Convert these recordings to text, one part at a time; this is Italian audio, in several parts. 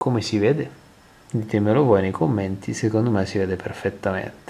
come si vede? Ditemelo voi nei commenti, secondo me si vede perfettamente.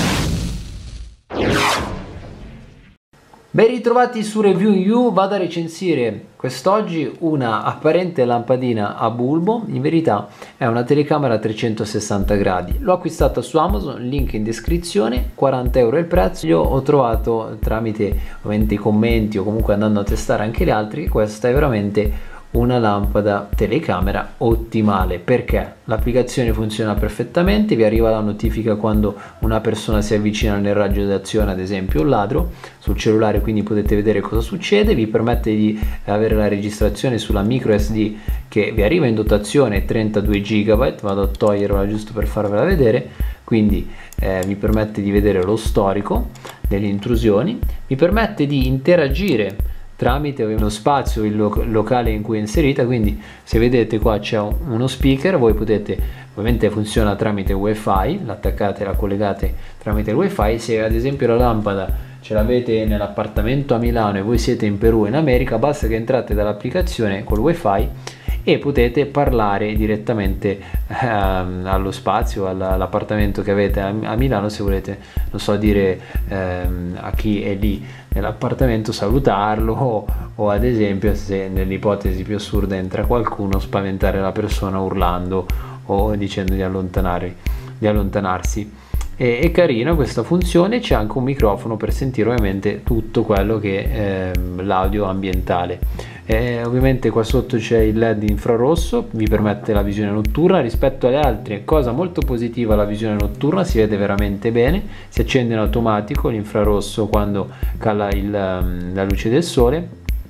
Ben ritrovati su Review You. Vado a recensire quest'oggi una apparente lampadina a bulbo. In verità è una telecamera a 360 gradi. L'ho acquistata su Amazon, link in descrizione, 40 euro il prezzo. Io ho trovato tramite ovviamente i commenti o comunque andando a testare anche gli altri che questa è veramente una lampada telecamera ottimale, perché l'applicazione funziona perfettamente, vi arriva la notifica quando una persona si avvicina nel raggio d'azione, ad esempio un ladro, sul cellulare, quindi potete vedere cosa succede, vi permette di avere la registrazione sulla micro SD che vi arriva in dotazione 32 GB, vado a toglierla giusto per farvela vedere, quindi vi permette di vedere lo storico delle intrusioni, vi permette di interagire tramite uno spazio, il locale in cui è inserita, quindi se vedete qua c'è uno speaker, voi potete, ovviamente funziona tramite wifi, l'attaccate e la collegate tramite il wifi. Se ad esempio la lampada ce l'avete nell'appartamento a Milano e voi siete in Perù, in America, basta che entrate dall'applicazione col wifi e potete parlare direttamente allo spazio, all'appartamento che avete a Milano, se volete, non so, dire a chi è lì nell'appartamento, salutarlo o ad esempio, se nell'ipotesi più assurda entra qualcuno, spaventare la persona urlando o dicendo di allontanarsi. È carina questa funzione, c'è anche un microfono per sentire ovviamente tutto quello che è l'audio ambientale. Ovviamente qua sotto c'è il LED infrarosso, vi permette la visione notturna. Rispetto alle altre, cosa molto positiva, la visione notturna si vede veramente bene, si accende in automatico l'infrarosso quando cala la luce del sole,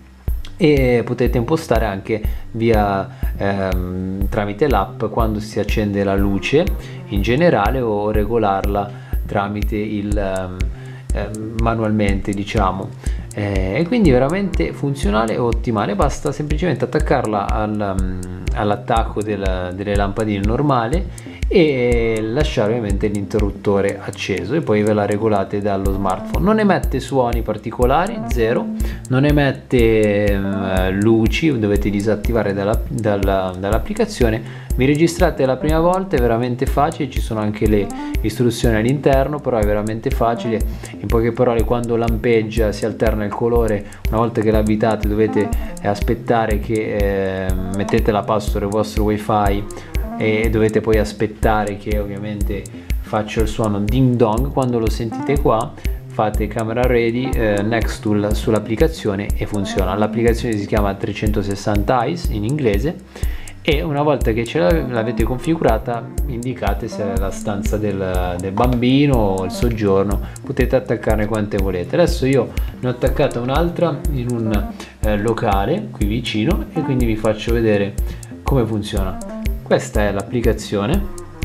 e potete impostare anche via tramite l'app quando si accende la luce in generale o regolarla tramite manualmente, diciamo, e quindi veramente funzionale e ottimale. Basta semplicemente attaccarla all'attacco delle lampadine normale e lasciare ovviamente l'interruttore acceso e poi ve la regolate dallo smartphone. Non emette suoni particolari, zero, non emette luci, dovete disattivare dall'applicazione. Vi registrate la prima volta, è veramente facile, ci sono anche le istruzioni all'interno, però è veramente facile. In poche parole, quando lampeggia si alterna il colore, una volta che l'abitate dovete aspettare che mettete la password del vostro wifi e dovete poi aspettare che ovviamente faccia il suono ding dong. Quando lo sentite qua fate camera ready, next tool sull'applicazione e funziona. L'applicazione si chiama 360 Eyes in inglese e una volta che l'avete configurata indicate se è la stanza del bambino o il soggiorno, potete attaccarne quante volete. Adesso io ne ho attaccata un'altra in un locale qui vicino e quindi vi faccio vedere come funziona. Questa è l'applicazione,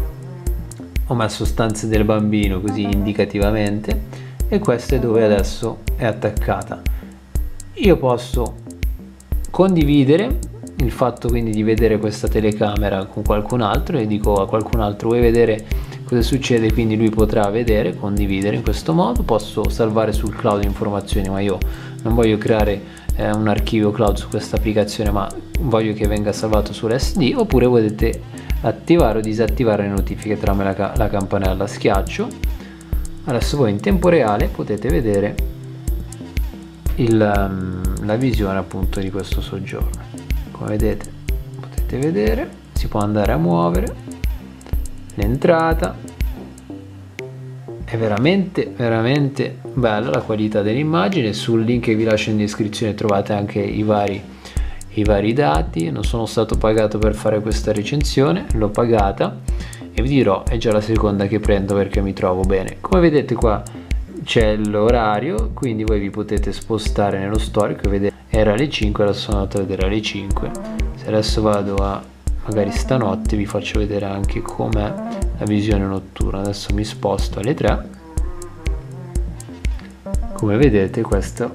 ho messo stanze del bambino così indicativamente e questa è dove adesso è attaccata. Io posso condividere il fatto quindi di vedere questa telecamera con qualcun altro e dico a qualcun altro: vuoi vedere cosa succede? Quindi lui potrà vedere, condividere in questo modo. Posso salvare sul cloud informazioni, ma io non voglio creare un archivio cloud su questa applicazione, ma voglio che venga salvato sull'SD. Oppure potete attivare o disattivare le notifiche tramite la campanella. Schiaccio, adesso voi in tempo reale potete vedere la visione appunto di questo soggiorno. Come vedete, potete vedere, si può andare a muovere l'entrata. È veramente bella la qualità dell'immagine. Sul link che vi lascio in descrizione trovate anche i vari dati. Non sono stato pagato per fare questa recensione, l'ho pagata e vi dirò, è già la seconda che prendo perché mi trovo bene. Come vedete qua c'è l'orario, quindi voi vi potete spostare nello storico e vedere era alle 5, adesso sono andato a vedere alle 5. Se adesso vado a magari stanotte vi faccio vedere anche com'è la visione notturna. Adesso mi sposto alle 3. Come vedete questo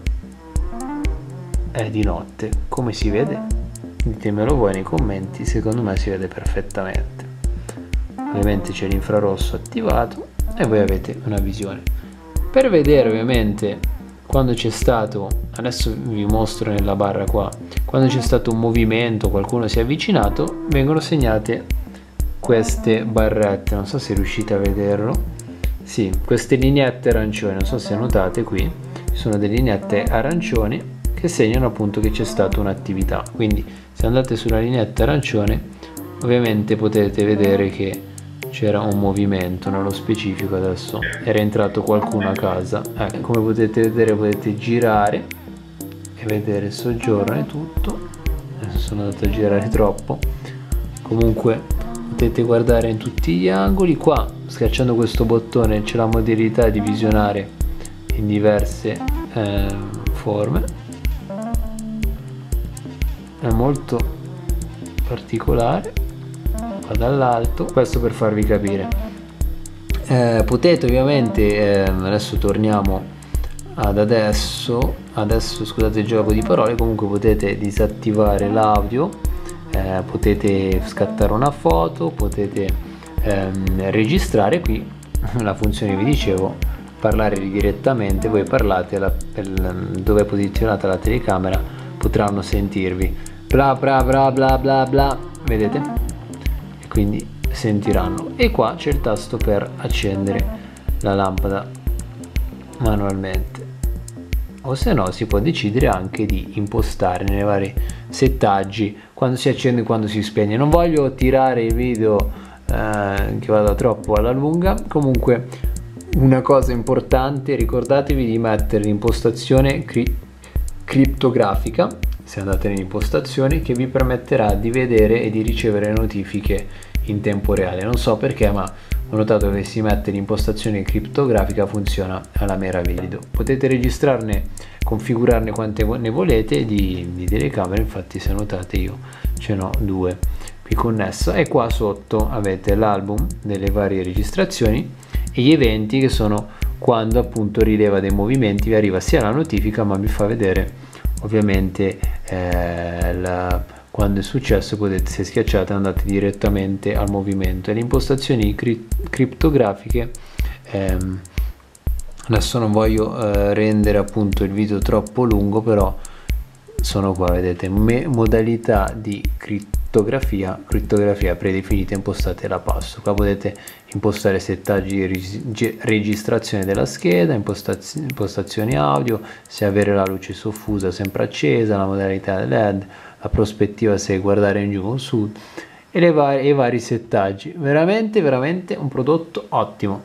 è di notte. Come si vede? Ditemelo voi nei commenti, secondo me si vede perfettamente. Ovviamente c'è l'infrarosso attivato e voi avete una visione. Per vedere ovviamente quando c'è stato, adesso vi mostro nella barra qua, quando c'è stato un movimento, qualcuno si è avvicinato, vengono segnate queste barrette, non so se riuscite a vederlo, sì, queste lineette arancioni, non so se notate qui, ci sono delle lineette arancioni che segnano appunto che c'è stata un'attività. Quindi se andate sulla lineetta arancione ovviamente potete vedere che c'era un movimento, nello specifico adesso era entrato qualcuno a casa. Come potete vedere, potete girare e vedere il soggiorno e tutto. Adesso sono andato a girare troppo. Comunque potete guardare in tutti gli angoli. Qua schiacciando questo bottone c'è la modalità di visionare in diverse forme. È molto particolare. Qua dall'alto, questo per farvi capire. Potete ovviamente adesso torniamo ad adesso scusate il gioco di parole, comunque potete disattivare l'audio, potete scattare una foto, potete registrare. Qui la funzione vi dicevo, parlare direttamente, voi parlate dove è posizionata la telecamera, potranno sentirvi bla bla bla bla bla bla, vedete? Quindi sentiranno. E qua c'è il tasto per accendere la lampada manualmente, o se no si può decidere anche di impostare nei vari settaggi quando si accende e quando si spegne. Non voglio tirare il video che vada troppo alla lunga. Comunque una cosa importante, ricordatevi di mettere l'impostazione criptografica se andate nelle impostazioni, che vi permetterà di vedere e di ricevere notifiche in tempo reale. Non so perché, ma ho notato che se si mette l'impostazione criptografica funziona alla meraviglia. Potete registrarne, configurarne quante ne volete di telecamere. Infatti se notate io ce n'ho due qui connessa, e qua sotto avete l'album delle varie registrazioni e gli eventi, che sono quando appunto rileva dei movimenti, vi arriva sia la notifica ma vi fa vedere ovviamente quando è successo. Potete, se schiacciate, andate direttamente al movimento. E le impostazioni criptografiche, adesso non voglio rendere appunto il video troppo lungo, però sono qua, vedete, modalità di crittografia predefinita, impostate la passo. Qua potete impostare settaggi di registrazione della scheda, impostazioni audio, se avere la luce soffusa sempre accesa, la modalità LED, la prospettiva se guardare in giù o in su, e i vari settaggi. Veramente un prodotto ottimo.